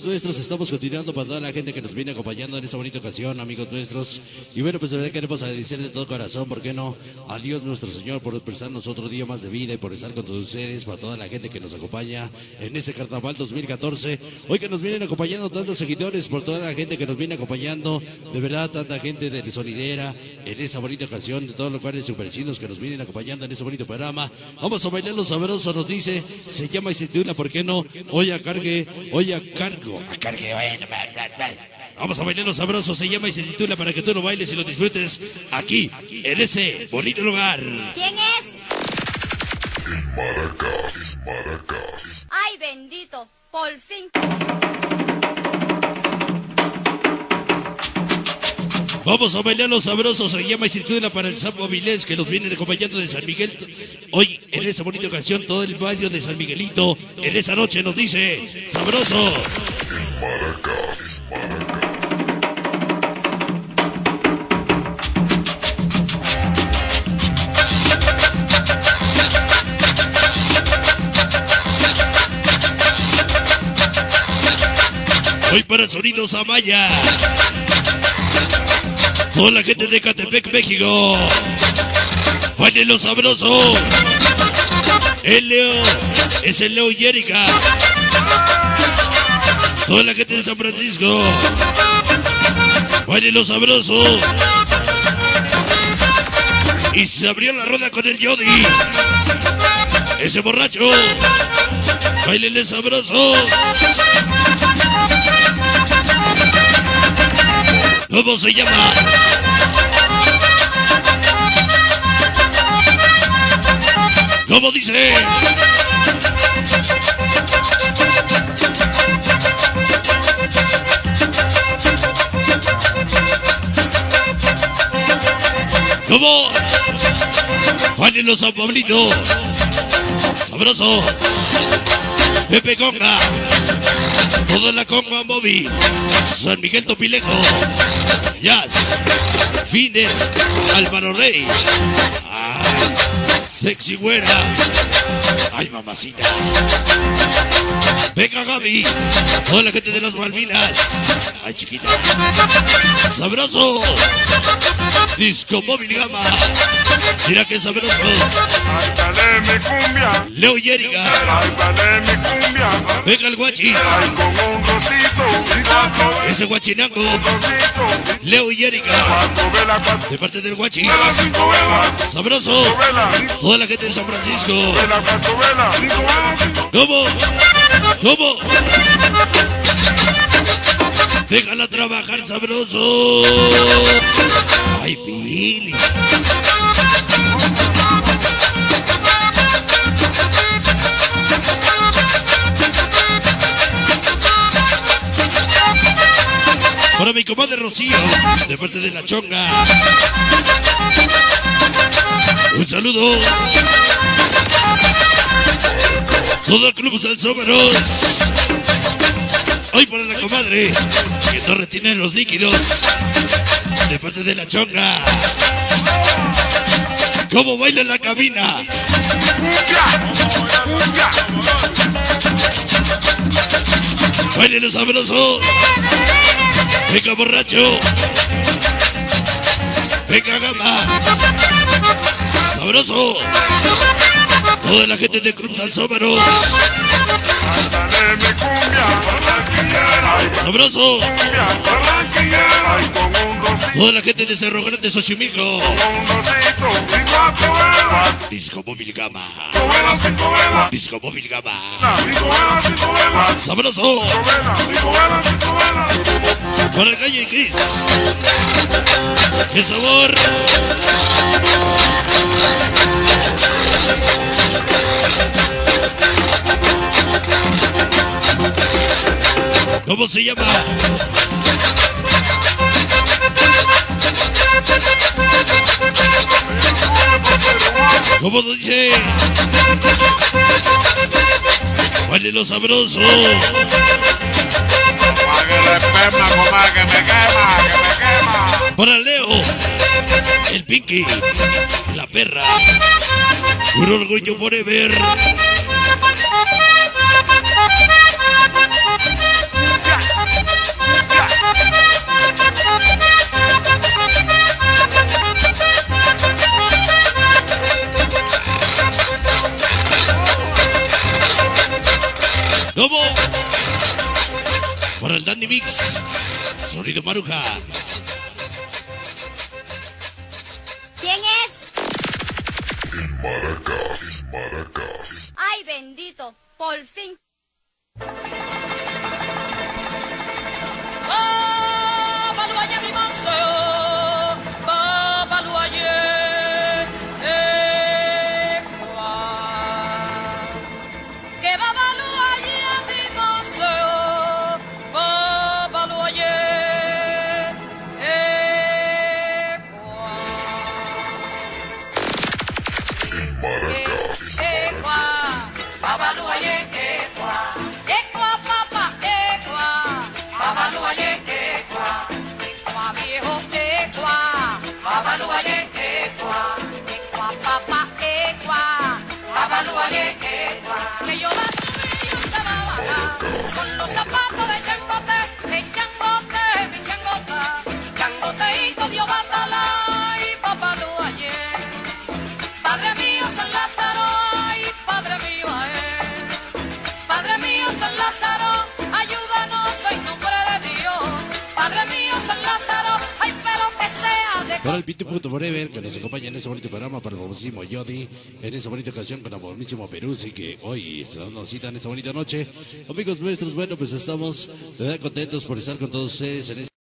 amigos nuestros, estamos continuando para toda la gente que nos viene acompañando en esta bonita ocasión, amigos nuestros. Y bueno, pues de verdad queremos agradecer de todo corazón, ¿por qué no? A Dios nuestro Señor por prestarnos otro día más de vida y por estar con todos ustedes, para toda la gente que nos acompaña en este Carnaval 2014. Hoy que nos vienen acompañando tantos seguidores, por toda la gente que nos viene acompañando, de verdad, tanta gente de Sonidera en esta bonita ocasión, de todos los lugares supervecinos que nos vienen acompañando en este bonito programa. Vamos a bailar los sabrosos, nos dice, se llama y se titula, ¿por qué no? Hoy a cargue, hoy a cargo. A cargue, bueno, vamos a bailar los sabrosos, se llama y se titula para que tú lo bailes y lo disfrutes aquí, en ese bonito lugar. ¿Quién es? El Maracas, Maracas. Ay, bendito, por fin. Vamos a bailar los sabrosos, se llama y se titula para el Sapo Vilés que nos viene acompañando de San Miguel. Hoy, en esta bonita ocasión, todo el barrio de San Miguelito, en esa noche nos dice, sabroso. El Maracas, Maracas. Hoy para Sonidos Amaya. Toda la gente de Catepec, México. Bailen los sabrosos. El Leo, es el Leo y Erika. Toda la gente de San Francisco. Bailen los sabrosos. Y se abrió la rueda con el Yodi. Ese borracho. Bailen sabrosos. ¿Cómo se llama? ¿Cómo dice? ¿Cómo? Báilenlo San Pablito. Sabroso. Pepe Conga. Toda la Conga móvil. San Miguel Topilejo. Jazz. Fines. Álvaro Rey. Sexy güera. Ay, mamacita. Venga, Gaby. Toda la gente de las Malvinas. Ay, chiquita. Sabroso. Disco Móvil Gama. Mira qué sabroso. Ay, dale mi cumbia. Leo y Erika. Ay, dale mi cumbia. Venga el guachis. Ay, con un rosito y cuatro. Ese guachinango. Rosito. Leo y Erika. Cuatro velas, cuatro De parte del guachis. velas, cinco velas. Sabroso. Cinco velas. Toda la gente de San Francisco. Velas, cuatro velas. Cinco velas, cinco. ¿Cómo? ¿Cómo? Déjala trabajar, sabroso. Ay, Pili. Para mi comadre Rocío, de parte de la Chonga. Un saludo. Todo el club Salsómeros. Hoy para la comadre, que no retiene los líquidos. De parte de la Chonga. ¿Cómo baila en la cabina? Bailen los sabrosos. Venga, borracho. Venga, Gama. Sabroso. Toda la gente de Cruz Salsómeros. Dale mi cumbia. Barranquillera. Sabroso. Cumbia. Barranquillera. Ay, con un rosito. Toda la gente de Cerro Grande, Xochimilco. Con un rosito y cuatro velas. Disco Móvil Gama. Cinco velas, cinco velas. Disco Móvil Gama. Cinco velas, cinco velas. Sabroso. Cinco velas, cinco velas, cinco velas. Para el Calle y Cris. ¡Qué sabor! ¿Cómo se llama? ¿Cómo lo dice? Vale lo sabroso. Que me quema. Para Leo, el Pinky, la perra, un orgullo forever. Para el Danny Mix. Sonido Maruja. ¿Quién es? En Maracás, Maracás. Ay, bendito, por fin. Maracás, Que yo la subí y usted va a bajar con los zapatos de changote, mi changoteito dio batala y papá lo ayer. Padre mío San Lázaro, ay, Padre mío Padre mío San Lázaro, ayúdanos en nombre de Dios. Padre mío San Lázaro, ay, pero que sea de... Para el Pituputo Forever, que nos acompaña en ese bonito programa, para el famosísimo Yodi, en esa bonita ocasión con el famosísimo Peruzzi, que hoy se nos cita en esta bonita noche. Amigos nuestros, bueno, pues estamos de verdad contentos por estar con todos ustedes en